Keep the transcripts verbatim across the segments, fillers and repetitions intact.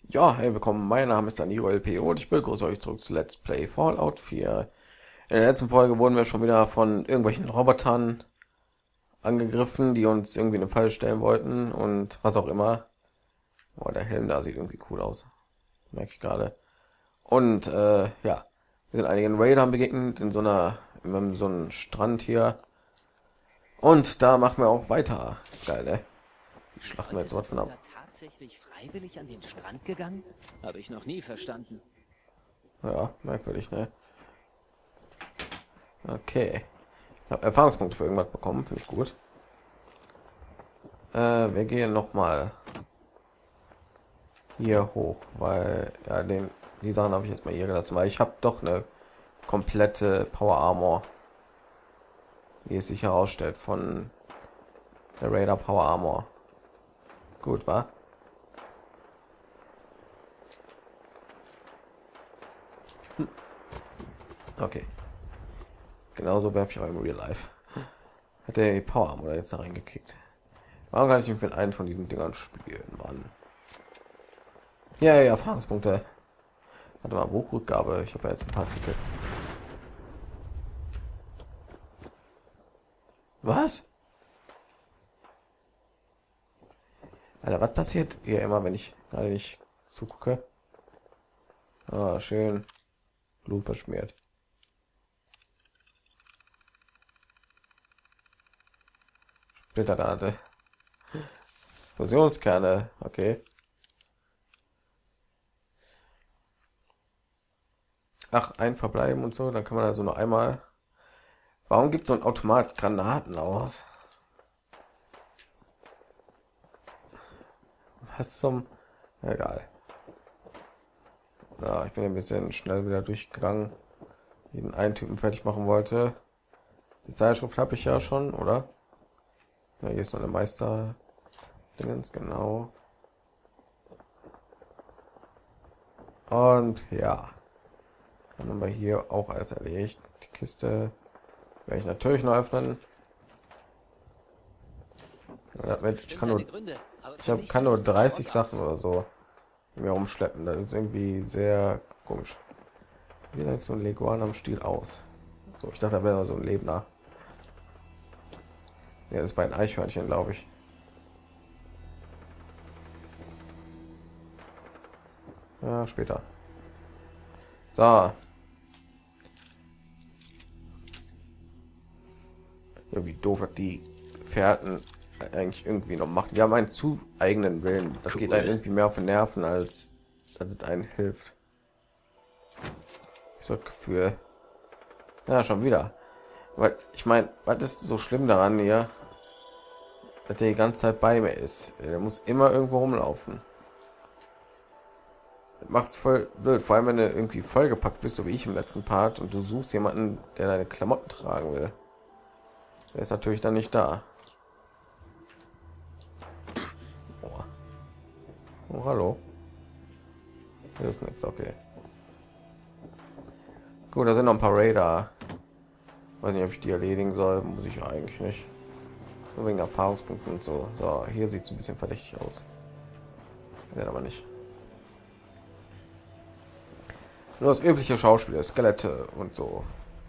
Ja, hey, willkommen. Mein Name ist Danilo L P und ich begrüße euch zurück zu Let's Play Fallout vier. In der letzten Folge wurden wir schon wieder von irgendwelchen Robotern angegriffen, die uns irgendwie eine Falle stellen wollten und was auch immer. Boah, der Helm da sieht irgendwie cool aus. Merke ich gerade. Und äh, ja, wir sind einigen Raidern begegnet in so einer, in so einem Strand hier. Und da machen wir auch weiter. Geil, ne? Die schlachten wir jetzt was von ab. Tatsächlich freiwillig an den Strand gegangen? Habe ich noch nie verstanden. Ja, merkwürdig, ne? Okay. Ich habe Erfahrungspunkte für irgendwas bekommen, finde ich gut. Äh, wir gehen noch mal hier hoch, weil ja den die Sachen habe ich jetzt mal hier gelassen, weil ich habe doch eine komplette Power Armor, wie es sich herausstellt von der Raider Power Armor. Gut, war. Hm. Okay. Genauso werfe ich auch im Real Life. Hat der die Power Armor jetzt da reingekickt? Warum kann ich nicht mit einem von diesen Dingern spielen, Mann? Ja, ja, Erfahrungspunkte. Warte mal, Buchrückgabe. Ich habe ja jetzt ein paar Tickets. Was? Alter, was passiert hier immer, wenn ich gerade nicht zugucke? Ah, schön. Blut verschmiert. Splitterrate. Fusionskerne. Okay. Ach, ein verbleiben und so. Dann kann man also noch einmal. Warum gibt so ein Automat Granaten aus? Was zum... Egal. Ja, ich bin ein bisschen schnell wieder durchgegangen. Den einen Typen fertig machen wollte. Die Zeitschrift habe ich ja schon, oder? Ja, hier ist noch der Meister. Dingens, genau. Und ja. Dann haben wir hier auch alles erledigt. Die Kiste werde ich natürlich noch öffnen. Damit, ich kann nur, ich habe kann nur dreißig Sachen oder so mir rumschleppen. Das ist irgendwie sehr komisch. Wie sieht so ein Leguan am Stiel aus? So, ich dachte, da wäre so ein Lebender. Ja, das ist bei ein Eichhörnchen, glaube ich. Ja, später. So. Irgendwie doof, dass die Fährten eigentlich irgendwie noch machen. Die haben einen zu eigenen Willen. Das cool. Geht einen irgendwie mehr auf den Nerven, als dass es einen hilft. Ich so das Gefühl. Ja, schon wieder. Weil ich meine, was ist so schlimm daran hier, dass der die ganze Zeit bei mir ist? Der muss immer irgendwo rumlaufen. Das macht's voll blöd, vor allem wenn du irgendwie vollgepackt bist, so wie ich im letzten Part, und du suchst jemanden, der deine Klamotten tragen will. Der ist natürlich dann nicht da. Oh, oh hallo. Hier ist nichts, okay. Gut, da sind noch ein paar Radar. Weiß nicht, ob ich die erledigen soll, muss ich eigentlich nicht. Nur wegen Erfahrungspunkten und so. So, hier sieht es ein bisschen verdächtig aus. Ja, aber nicht. Nur das übliche Schauspieler, Skelette und so.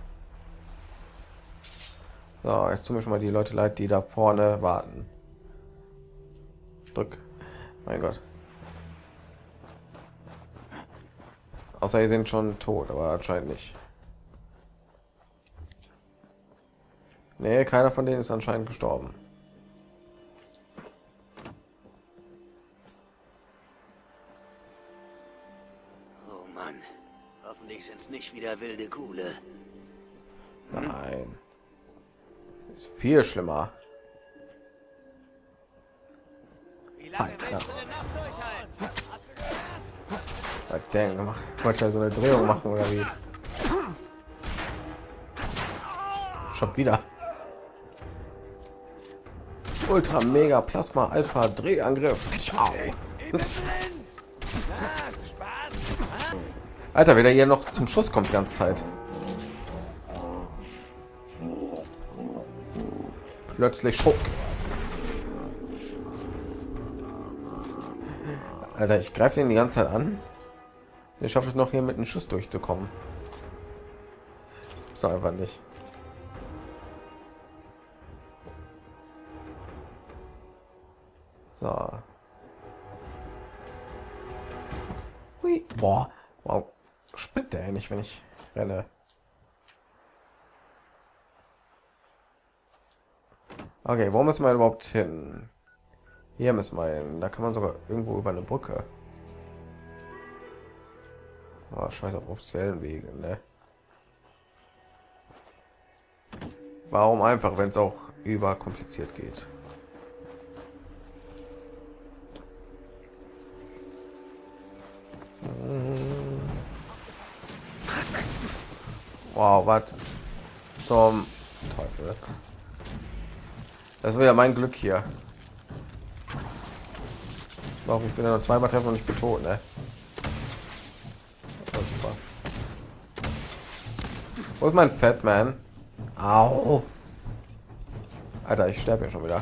So, jetzt tun mir schon mal die Leute leid, die da vorne warten. Drück. Mein Gott. Außer sie sind schon tot, aber anscheinend nicht. Nee, keiner von denen ist anscheinend gestorben. Oh Mann, hoffentlich sind es nicht wieder wilde Kuhle. Nein. Ist viel schlimmer. Wie lange willst du denn noch durchhalten? Was denn gemacht? Ich wollte ja so eine Drehung machen oder wie? Schon wieder. Ultra Mega Plasma Alpha Drehangriff. Ciao. Alter, wer hier noch zum Schuss kommt die ganze Zeit. Plötzlich Schock. Alter, ich greife den die ganze Zeit an. Ich schaffe es noch hier mit einem Schuss durchzukommen. Ist doch einfach nicht. So. Hui. Boah. Wow. Spinnt der nicht, wenn ich renne. Okay, wo müssen wir überhaupt hin? Hier müssen wir hin. Da kann man sogar irgendwo über eine Brücke. Oh, scheiß auf offiziellen Wegen, ne? Warum einfach, wenn es auch überkompliziert geht? Wow, was zum Teufel? Das wäre ja mein Glück hier. So, ich bin ja noch zweimal treffen und ich bin tot, ne? Oh, super. Wo ist mein Fatman? Au! Alter, ich sterbe ja schon wieder.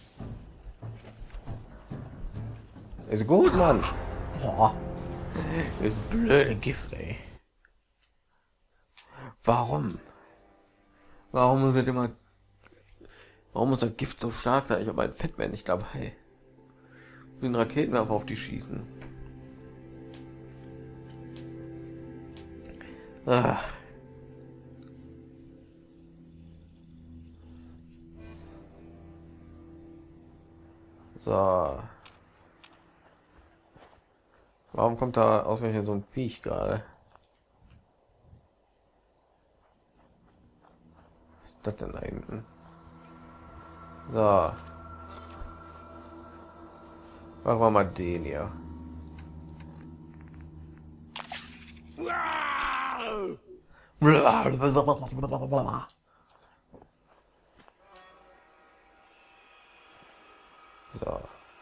Ist gut, Mann. Boah. Das blöde Gift, ey. Warum? Warum muss es immer... Warum muss das Gift so stark sein? Ich habe ein Fatman nicht dabei. Den Raketenwerfer auf die schießen. Ach. So. Warum kommt da ausgerechnet so ein Viech gerade? Was ist das denn da hinten? So. Machen wir mal den hier. So.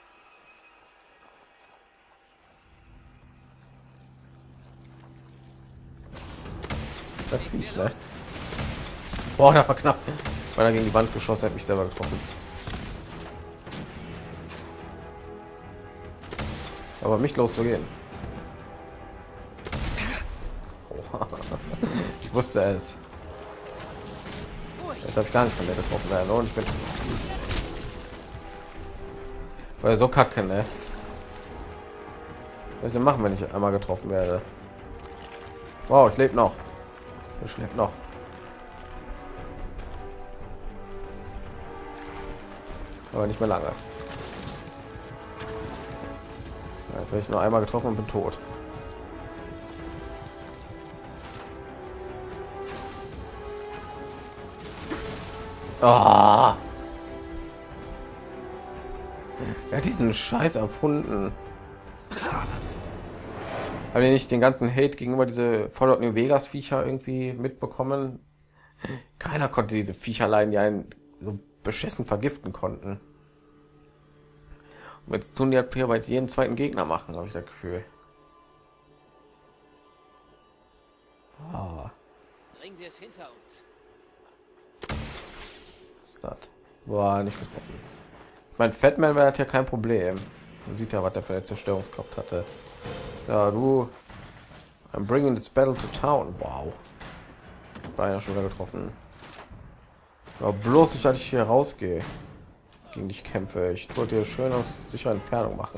Das Viech, ne? Boah, da war knapp. Weil er gegen die Wand geschossen hat, mich selber getroffen. Aber mich loszugehen. Oh. Ich wusste es. Jetzt habe ich gar nicht von der getroffen werden und ich bin weil so kacke, ne? Was denn machen, wenn ich einmal getroffen werde? Wow, ich lebe noch. Ich lebe noch. Aber nicht mehr lange. Jetzt werde ich nur einmal getroffen und bin tot. Oh. Er hat diesen Scheiß erfunden. Habe ich nicht den ganzen Hate gegenüber diese Fallout New Vegas Viecher irgendwie mitbekommen? Keiner konnte diese Viecher leiden, die einen so beschissen vergiften konnten. Und jetzt tun die halt hier bei jeden zweiten Gegner machen, habe ich das Gefühl. Oh. Bringen wir es hinter uns. Was ist das? Boah, nicht getroffen. Mein Fatman hat ja kein Problem. Man sieht ja, was der für eine Zerstörungskraft hatte. Ja, du. I'm bringing this battle to town. Wow. War ja schon wieder getroffen. Ja, bloß nicht, dass ich hier rausgehe. Gegen dich kämpfe. Ich tue dir schön aus sicherer Entfernung machen.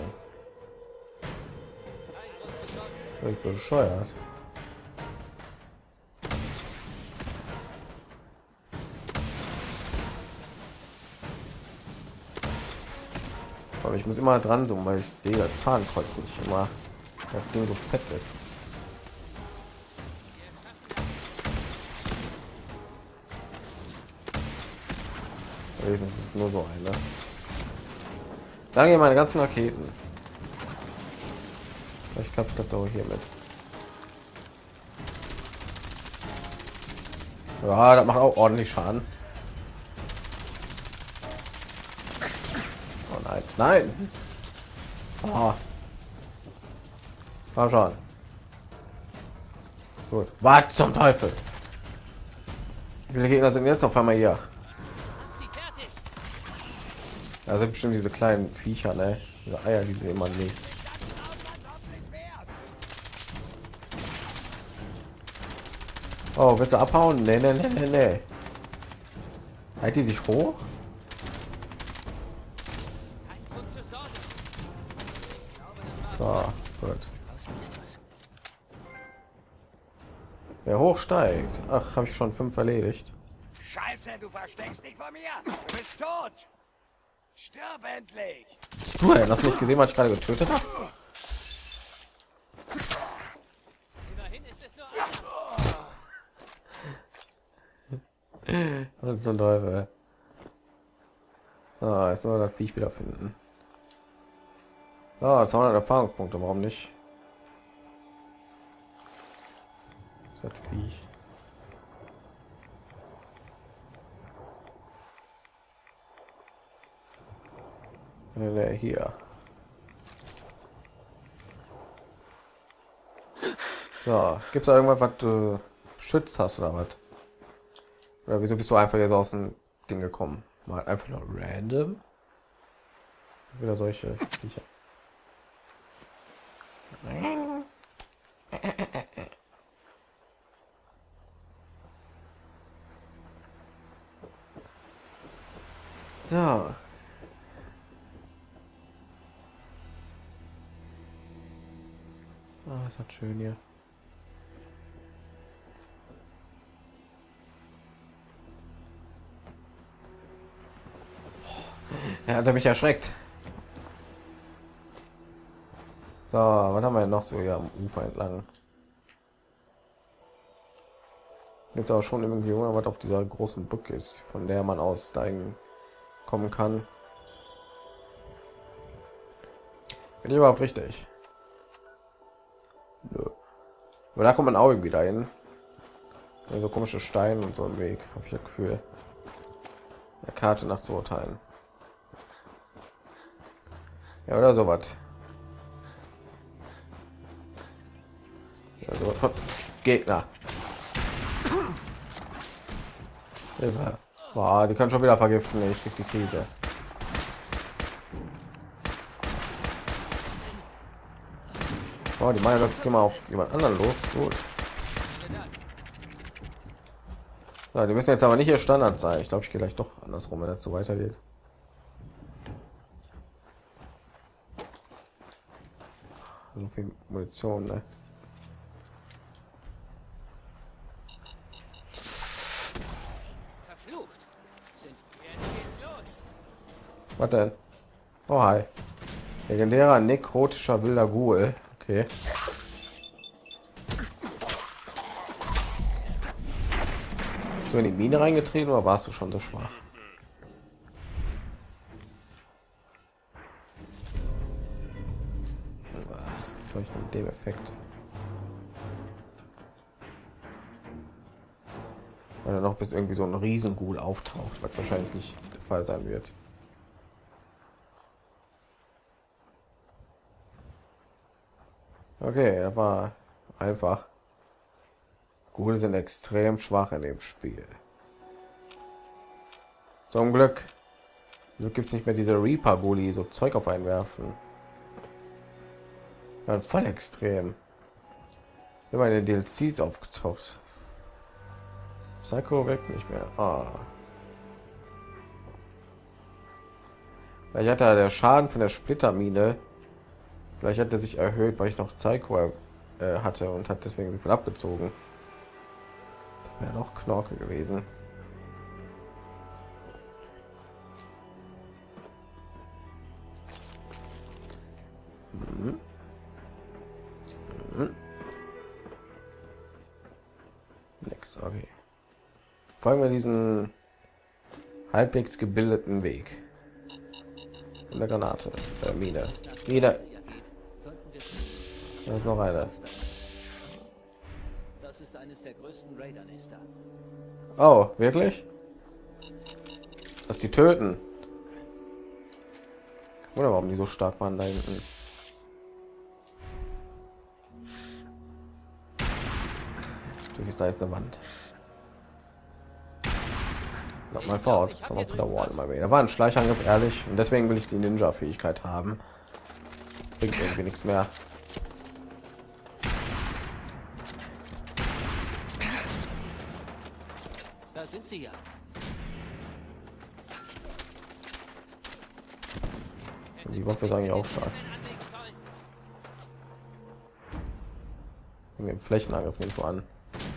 Ich bin bescheuert. Aber ich muss immer dran zoomen, weil ich sehe das Fahnenkreuz nicht immer. Das Ding so fett ist. Wenigstens ist es nur so eine. Danke meine ganzen Raketen. Ich glaube, das doch hier mit. Ja, das macht auch ordentlich Schaden. Oh nein, nein. Oh. Mal schauen. Gut. Was zum Teufel? Wie viele Gegner sind jetzt auf einmal hier? Da sind bestimmt diese kleinen Viecher, ne? Diese Eier, die sie immer nicht. Oh, willst du abhauen? Nee, nee, nee, nee, nee. Halt die sich hoch? So, gut. Wer hochsteigt? Ach, habe ich schon fünf erledigt. Scheiße, du versteckst dich vor mir. Du bist tot. Stirb endlich. Bist du denn? Hast du nicht gesehen, was ich gerade getötet habe? Und so ein Teufel. Ah, jetzt soll das Viech wieder finden. Ah, zweihundert Erfahrungspunkte, warum nicht? Das Viech. Nee, hier. So, gibt's da irgendwas, was du schützt hast oder was? Oder wieso bist du einfach jetzt aus dem Ding gekommen? Mal einfach nur random. Wieder solche Viecher. So. Ah, ist das schön hier. Er hat mich erschreckt. So, was haben wir noch so hier am Ufer entlang? Jetzt aber schon irgendwie, was auf dieser großen Brücke ist, von der man aus dahin kommen kann. Bin ich überhaupt richtig? Nö. Aber da kommt man auch irgendwie dahin. Ja, so komische Steine und so im Weg, habe ich das Gefühl. Der Karte nach zu urteilen. Ja, oder sowas. Ja, sowas von Gegner. Boah, die können schon wieder vergiften. Ich krieg die Krise. Oh, die meinen, das gehen wir auf jemand anderen los. Gut. Ja, die müssen jetzt aber nicht ihr Standard sein. Ich glaube, ich gehe gleich doch andersrum, wenn das so weitergeht. So viel Munition, ne? Verflucht. Sind jetzt geht's los. Was denn? Oh, hi. Legendärer nekrotischer wilder Ghoul. Okay. So in die Mine reingetreten oder warst du schon so schwach? Was soll ich denn mit dem Effekt? Weil noch bis irgendwie so ein Riesenghoul auftaucht, was wahrscheinlich nicht der Fall sein wird. Okay, das war einfach. Ghouls sind extrem schwach in dem Spiel. Zum Glück. So gibt es nicht mehr diese Reaper Ghoulie, so Zeug auf einen werfen. Ja, voll extrem. Immer in den D L Cs aufgetaucht. Psycho weg nicht mehr. Ah. Vielleicht hat er der Schaden von der Splittermine. Vielleicht hat er sich erhöht, weil ich noch Psycho äh, hatte und hat deswegen so viel abgezogen. Das wäre noch Knorke gewesen. Mhm. Mhm. Nix, okay. Folgen wir diesen halbwegs gebildeten Weg. In der Granate, äh, Mine. Mine. Da ist noch eine. Das ist eines der größten Raider-Nester. Oh, wirklich? Dass die töten. Oder warum die so stark waren da hinten? Natürlich ist da jetzt eine Wand. Noch mal fort. Das war der Wall immer wieder. Da war ein Schleichangriff, ehrlich. Und deswegen will ich die Ninja-Fähigkeit haben. Bringt irgendwie nichts mehr. Da sind sie ja. Die Waffe ist eigentlich auch stark. Den Flächenangriff nicht so an.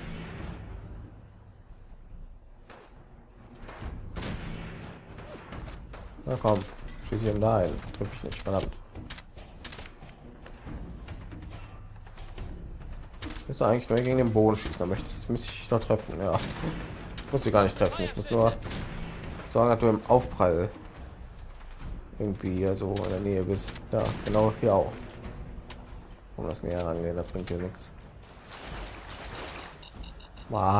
Na komm, schieße ich ihm da ein. Treffe ich nicht, verdammt. Ist eigentlich nur gegen den Boden schießen, da möchte ich, müsste ich doch treffen. Ja, ich muss sie gar nicht treffen. Ich muss nur sagen, dass du im Aufprall irgendwie ja so in der Nähe bist. Ja, genau hier auch. Um das näher rangehen, das bringt dir nichts. Wow.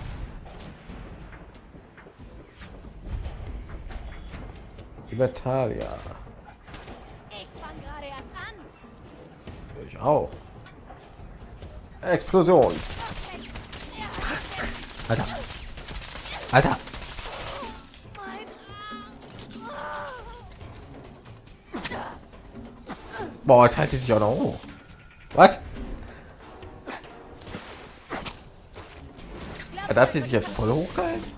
Libertalia. Ich fang gerade erst an. Ich auch. Explosion. Alter. Alter. Boah, jetzt hält die sich auch noch hoch. Was? Da hat sie sich jetzt voll hochgehalten.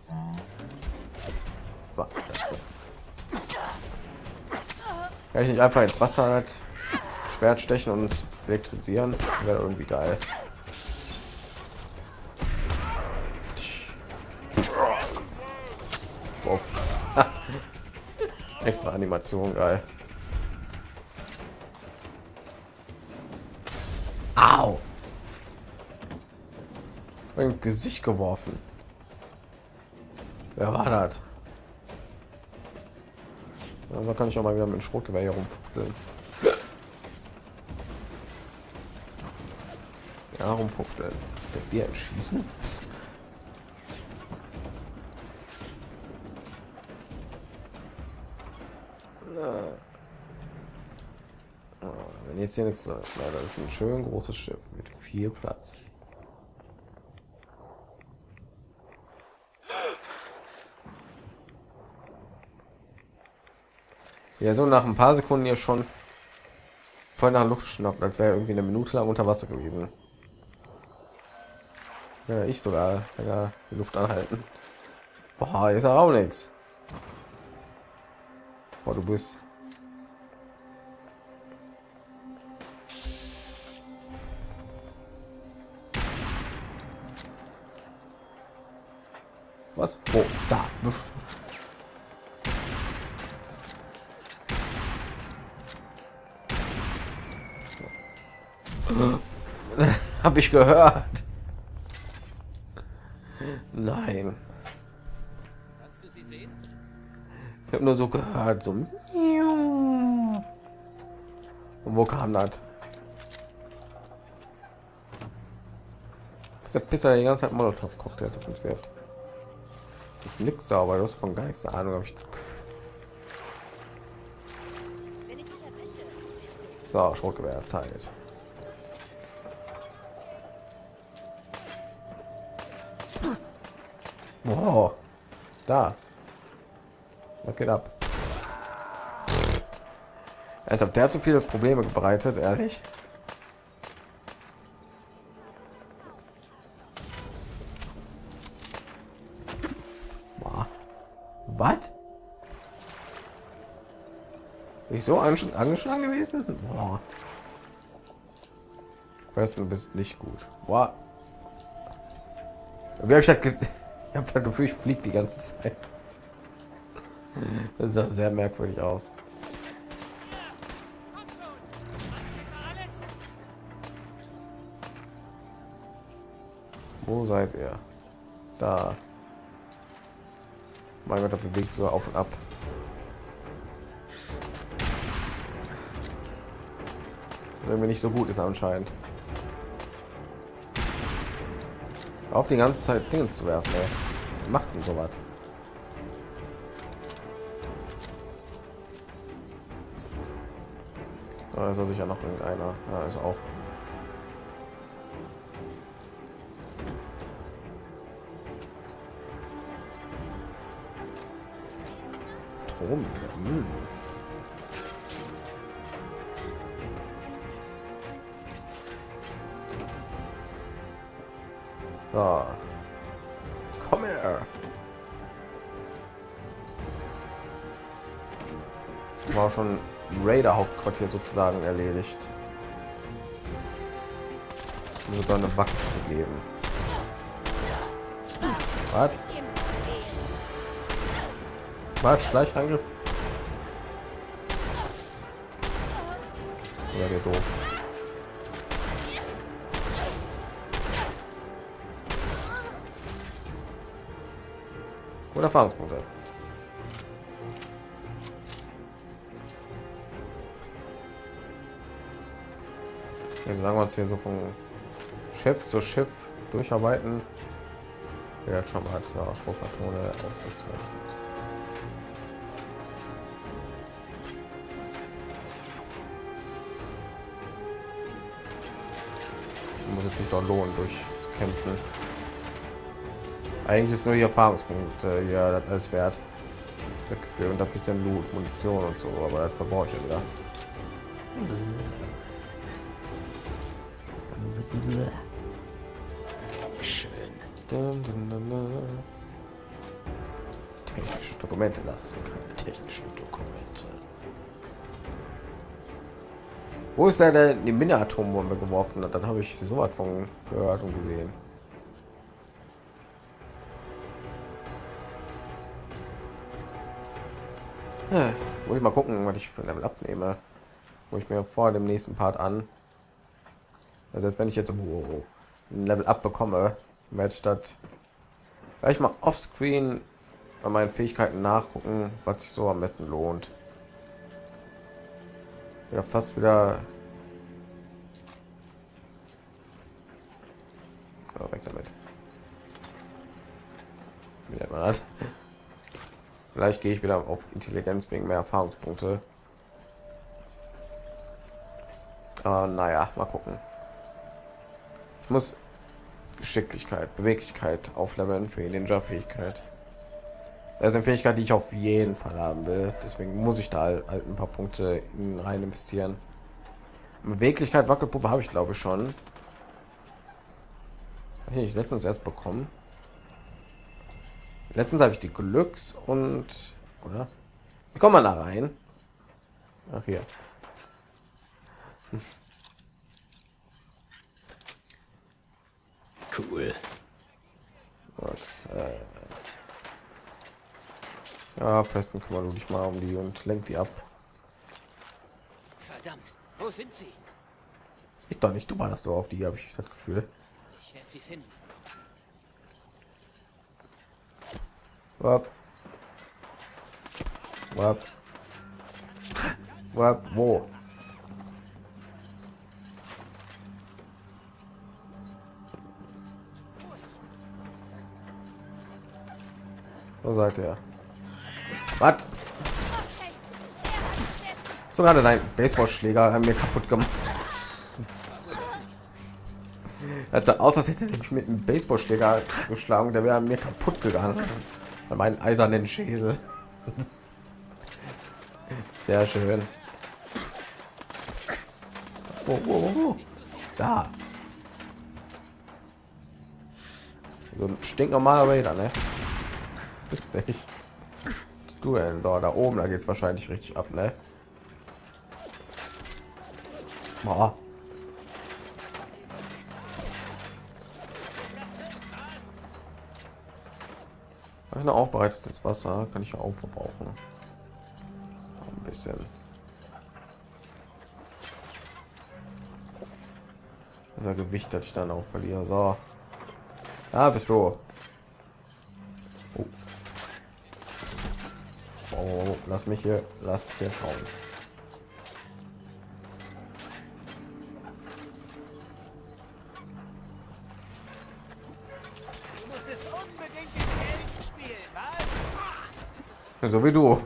Kann ich nicht einfach ins Wasser halt Schwert stechen und uns elektrisieren? Wäre irgendwie geil. Wow. Extra Animation, geil. Au! Mein Gesicht geworfen. Wer war das? Also kann ich auch mal wieder mit dem Schrotgewehr hier rumfuchteln. Ja, rumfuchteln. Mit dir schießen? Wenn jetzt hier nichts so ist, das ist ein schön großes Schiff mit viel Platz. Ja, so nach ein paar Sekunden hier schon voll nach Luft schnappt, als wäre irgendwie eine Minute lang unter Wasser gewesen. Ja, ich sogar ja, die Luft anhalten. Boah, ist auch nichts. Boah, du bist. Was? Oh, da. Habe ich gehört. Nein. Kannst du sie sehen? Ich habe nur so gehört, so. Und wo kam das? Ist der Pisser die ganze Zeit Molotow-Cocktails auf uns wirft? Das ist nix sauber, das ist von gar nichts Ahnung, habe ich. So, Schrotgewehr Zeit. Wow, da. Was geht ab? Als ob der hat so viele Probleme bereitet, ehrlich. Was? Ich so angesch angeschlagen gewesen? Boah. Ich weiß, du bist nicht gut. Boah. Wie habe ich das? Ich habe das Gefühl, ich fliege die ganze Zeit. Das sah sehr merkwürdig aus. Wo seid ihr? Da. Mein Gott, da bewegst du auf und ab. Wenn mir nicht so gut ist anscheinend. Auf die ganze Zeit Dinge zu werfen, ey. Macht denn sowas? Da ist ja sicher noch irgendeiner. Ja, ist auch. Strom. Hm. So. Komm her. War schon Raider Hauptquartier sozusagen erledigt. Sogar eine Waffe gegeben. Was? Was? Schleichangriff? Ja, der doof. Oder Erfahrungspunkte. Jetzt sagen wir uns hier so von Schiff zu Schiff durcharbeiten. Ja, schon mal als Spruchpatrone ausgezeichnet. Muss es sich doch lohnen, durchzukämpfen. Eigentlich ist nur die Erfahrungspunkte ja das alles wert. Für und ein bisschen Loot, Munition und so, aber das verbrauche ich ja wieder. Schön. Technische Dokumente lassen, keine technischen Dokumente. Wo ist der, der die Mini-Atombombe geworfen hat? Dann habe ich so was von gehört und gesehen. Ja, muss ich mal gucken, was ich für ein Level abnehme. Wo ich mir vor dem nächsten Part an. Also jetzt, wenn ich jetzt oh, ein Level up bekomme, werde ich das vielleicht mal offscreen bei meinen Fähigkeiten nachgucken, was sich so am besten lohnt. Ja, fast wieder so, weg damit. Wie nennt man das? Vielleicht gehe ich wieder auf Intelligenz wegen mehr Erfahrungspunkte. Uh, naja, mal gucken. Ich muss Geschicklichkeit, Beweglichkeit aufleveln für die Ninja-Fähigkeit. Das ist eine Fähigkeit, die ich auf jeden Fall haben will. Deswegen muss ich da halt ein paar Punkte in rein investieren. Beweglichkeit, Wackelpuppe habe ich glaube ich schon. Habe ich letztens erst bekommen. Letztens habe ich die Glücks und oder? Wie kommt man da rein? Ach hier. Cool. Gut, äh ja, Preston, kümmere du dich mal um die und lenk die ab. Verdammt, wo sind sie? Ich doch nicht, du ballerst so auf die, habe ich das Gefühl. Ich werde sie finden. Wap. Wap. Wap. Wo? Wo seid ihr? Was? Sogar dein Baseballschläger haben mir kaputt gemacht. Als er aus, als hätte ich mit einem Baseballschläger geschlagen, der wäre mir kaputt gegangen. Bei meinen eisernen Schädel. Sehr schön. Oh, oh, oh. Da. So ein stinknormaler Raider, ne? Bist nicht. Was du denn? So, da oben, da geht's wahrscheinlich richtig ab, ne? Boah. Ein aufbereitetes Wasser kann ich ja auch verbrauchen. Ein bisschen. Das Gewicht, das ich dann auch verliere. So. Da bist du. Oh. Oh, lass mich hier, lass mich hier schauen. Du musstest unbedingt den Helden spielen, was? So wie du.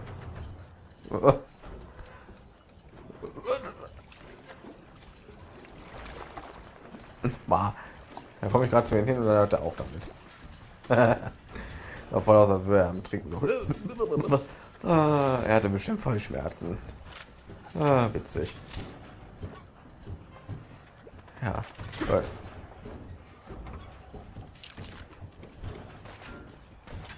Bah. Da komme ich gerade zu ihm hin und dann hört er auf damit. Da voll aus der Höhe am Trinken. So. Ah, er hatte bestimmt voll Schmerzen. Ah, witzig. Ja, gut.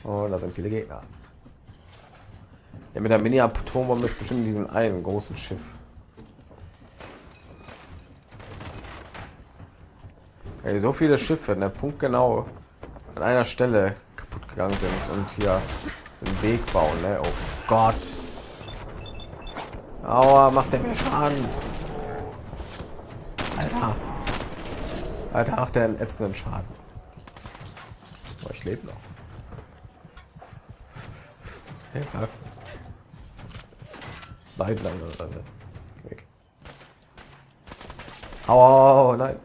Oh, da sind viele Gegner. Ja, mit der Mini-Atombombe ist bestimmt diesen einen großen Schiff. Ey, so viele Schiffe, der Punkt genau an einer Stelle kaputt gegangen sind und hier den Weg bauen. Ne? Oh Gott. Aua, macht der mir Schaden. Alter. Alter, macht der einen ätzenden Schaden. Oh, ich lebe noch. Hilfe. Nein, nein, nein, nein, nein. Weg. Aua, nein.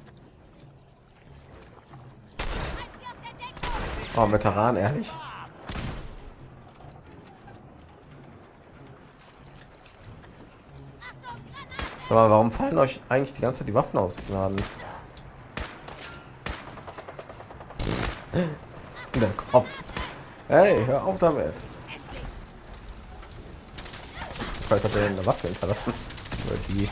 Oh, Veteran, ehrlich. Aber warum fallen euch eigentlich die ganze Zeit die Waffen aus den Laden? In den Kopf. Hey, hör auf damit. Ich weiß, hat er eine Waffe hinterlassen. Oder die.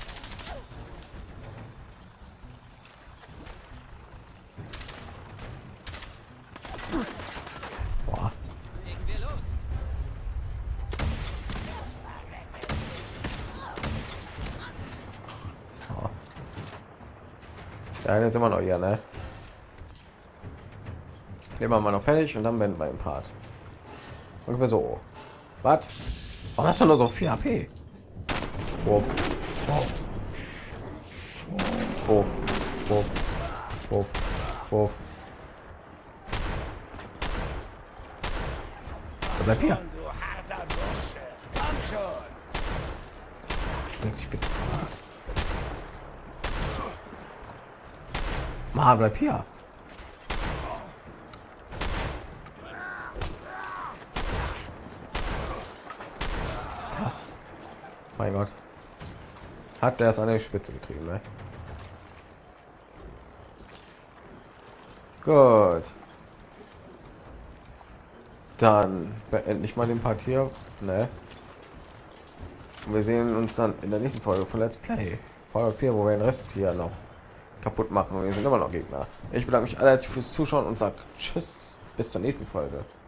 Boah. So. Der eine ist immer noch hier, ne? Nehmen wir mal noch fertig und dann beenden wir den Part. Ungefähr so. Was? Warum hast du nur so vier H P? Wurf. Wurf. Wurf. Wurf. Wurf. Wurf. Da bleib hier. Du harter Bursche. Komm schon. Stellt sich bitte. Mann, bleib hier. Mein Gott. Hat der es an die Spitze getrieben, ne? Gut. Dann beende ich mal den Part hier, ne? Und wir sehen uns dann in der nächsten Folge von Let's Play. Folge vier, wo wir den Rest hier noch kaputt machen und wir sind immer noch Gegner. Ich bedanke mich alle herzlich fürs Zuschauen und sage Tschüss, bis zur nächsten Folge.